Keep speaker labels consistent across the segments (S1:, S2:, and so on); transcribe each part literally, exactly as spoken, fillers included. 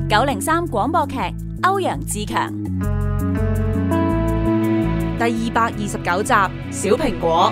S1: 九零三廣播劇歐陽自強
S2: 第二百二十九集小蘋果。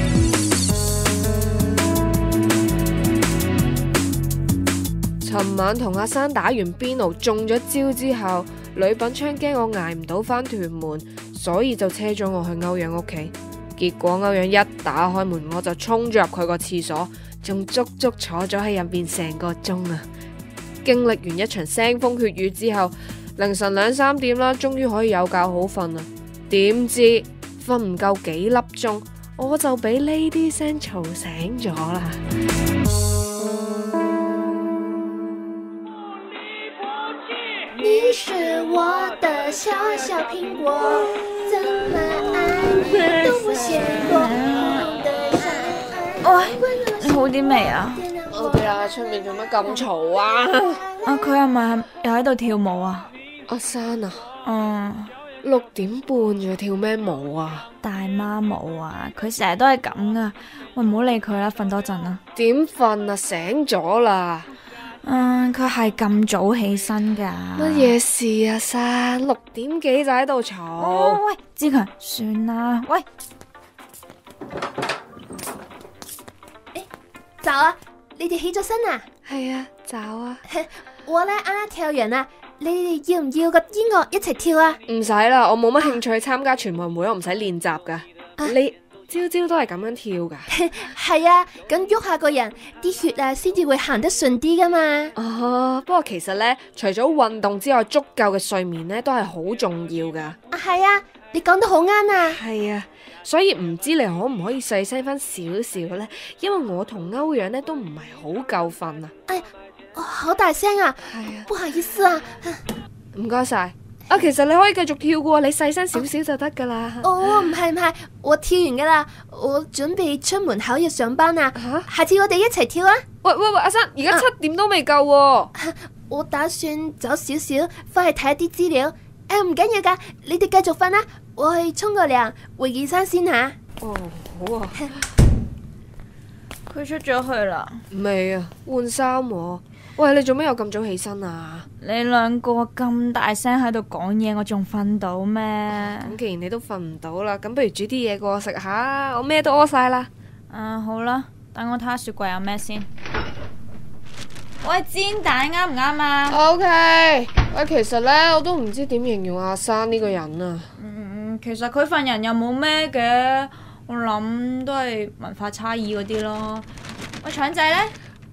S2: 尋晚同阿珊打完邊爐中咗招之後，呂品昌驚我挨唔到返屯門，所以就車咗我去歐陽屋企。結果歐陽一打開門，我就衝咗入佢個廁所，仲足足坐咗喺入邊成個鐘啊！經歷完一場腥風血雨之後，凌晨兩三點啦，終於可以有覺好瞓啦。點知瞓唔夠幾粒鐘，我就俾呢啲聲嘈醒咗啦。
S3: 你是我的小小蘋果，怎麼愛你都不嫌多。
S4: 喂，你好啲未啊？
S2: 我哋啊，出面做乜咁嘈啊？
S4: 啊，佢係咪又喺度跳舞啊？
S2: 阿珊啊，
S4: 嗯，
S2: 六點半仲跳咩舞啊？
S4: 大媽舞啊，佢成日都係咁噶。喂，唔好理佢啦，瞓多陣啦。
S2: 點瞓啊？醒咗啦。
S4: 嗯，佢係咁早起身噶。
S2: 乜嘢事啊？珊，六點幾就喺度嘈。
S4: 哦，喂，志強，算啦。喂，
S3: 誒，早啊！你哋起咗身啊？
S2: 係啊，早啊。
S3: 我咧啱啱跳完啦，你哋要唔要個音樂一齊跳啊？
S2: 唔使啦，我冇乜興趣參加全運會，我唔使練習噶。
S3: 啊、
S2: 你朝朝都係咁樣跳噶？
S3: 係啊，咁喐下個人，啲血啊先至會行得順啲噶嘛。
S2: 哦，不過其實咧，除咗運動之外，足夠嘅睡眠咧都係好重要噶。
S3: 啊，係啊，你講得好啱啊。
S2: 係啊，所以唔知你可唔可以細聲翻少少咧？因為我同歐陽咧都唔係好夠瞓啊。
S3: 哎呀，哦，好大聲啊！
S2: 係啊，
S3: 不好意思啊。
S2: 唔該晒。啊，其實你可以繼續跳噶，你細聲少少就得噶啦。
S3: 哦，唔係唔係，我跳完噶啦，我準備出門口要上班啊。
S2: 吓，
S3: 下次我哋一齊跳啊！
S2: 喂喂喂，阿珊，而家七點都未夠喎。
S3: 我打算走少少，翻去睇一啲資料。誒，唔緊要噶，你哋繼續瞓啦，我去沖個涼，回件衫先吓。
S2: 哦，好啊。
S4: 佢出咗去啦。
S2: 未啊，換衫喎。喂，你做咩又咁早起身啊？
S4: 你兩個咁大聲喺度講嘢，我仲瞓到咩？
S2: 咁既然你都瞓唔到啦，咁不如煮啲嘢過我食下，我咩都屙晒啦。
S4: 啊，好啦，等我睇下雪櫃有咩先。喂，煎蛋啱唔啱啊
S2: ？OK，喂，其實呢，我都唔知點形容阿珊呢個人啊。
S4: 嗯，其實佢份人又冇咩嘅，我諗都係文化差異嗰啲咯。喂，腸仔呢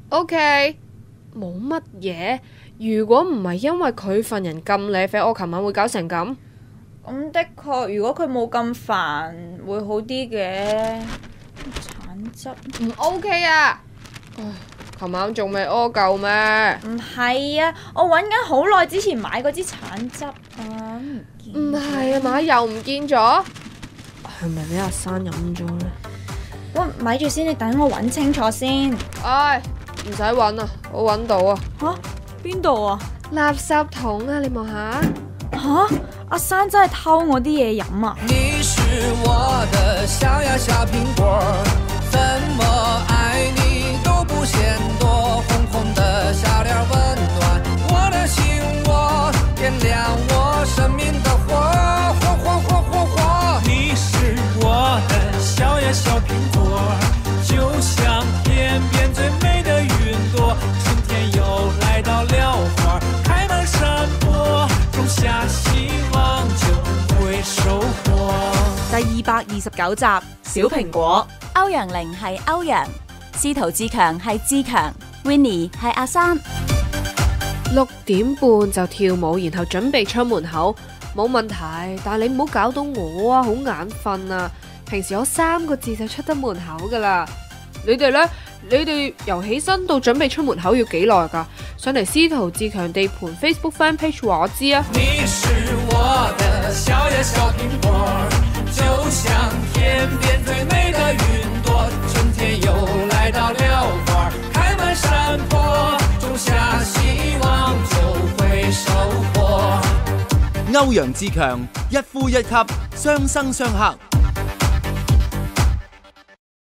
S2: ？OK。冇乜嘢，如果唔係因為佢份人咁瀨啡，我琴晚會搞成咁。
S4: 咁的確，如果佢冇咁煩，會好啲嘅。橙汁
S2: 唔 OK 啊！唉，琴晚仲未屙夠咩？
S4: 唔係啊，我搵緊好耐之前買嗰支橙汁啊，唔
S2: 唔係啊嘛，又唔見咗，係咪俾阿珊飲咗呢？
S4: 喂，咪住先，你等我搵清楚先。
S2: 唉。唔使揾啊，我揾到啊！
S4: 吓？邊度啊？
S2: 垃圾桶啊，你望下。
S4: 吓？阿珊真係偷我啲嘢飲啊！
S5: 你是我的小呀小蘋果，怎麼愛你都不嫌多，紅紅的笑臉溫暖我的心窩，點亮我生命的火，火火火火火。你是我的小呀小蘋果，就像天邊最美的雲朵，春天又來到了花開滿山坡，種下希望就會收穫。
S2: 第二百二十九集小蘋果。
S1: 歐陽玲係歐陽，司徒志強係志強 ，Winnie 係阿珊。
S2: 六點半就跳舞，然後準備出門口，冇問題。但係你唔好搞到我啊，好眼瞓啊！平時我三個字就出得門口噶啦。你哋呢？你哋由起身到準備出門口要幾耐噶？上嚟司徒志強地盤 Facebook Fan Page 話我知啊。
S5: 你是我的小呀小蘋果，就像天邊最美的雲朵，春天又來到了花開滿山坡，種下希望就會收穫。
S6: 歐陽志強一呼一吸，相生相克。